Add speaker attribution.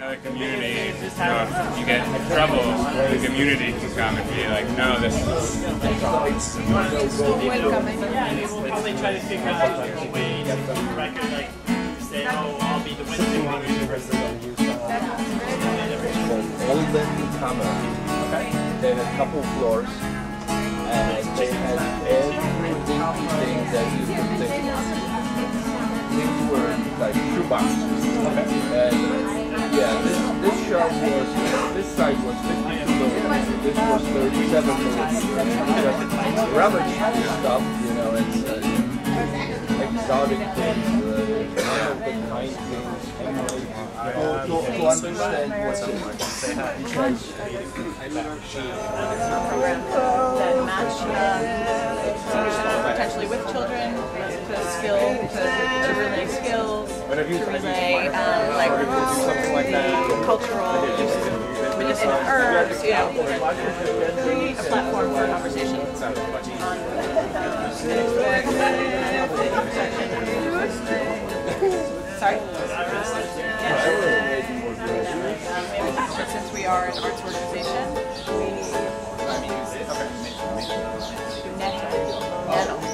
Speaker 1: The community, if you get in trouble, the community can come and be like, no, this is...
Speaker 2: Yeah, and we'll probably try to figure out a way to record, like, say, oh, I'll be the Wednesday one.
Speaker 3: Golden camera. Okay. They had a couple floors, and they had everything that you could think of. Things were like shoeboxes. Okay. And yeah, this shop was, this side was 52 millimeters, this was 37 millimeters. Just rubber stuff, you know, it's exotic things, one of the kind things. To understand what's up.
Speaker 4: Programs that match potentially with children to relay skills, to relay like cultural medicinal herbs, you know, create a platform for conversation on sorry? Since we are an arts organization, we